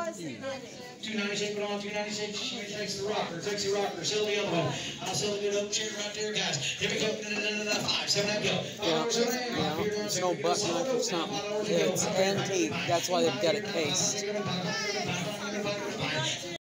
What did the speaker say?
296, but on 296, she takes the rocker, Sell the other one. I'll sell the good oak chair right there, guys. Here we go. 5, 7, 8, go. It's no buck knife or something. It's antique. That's why they've got it cased.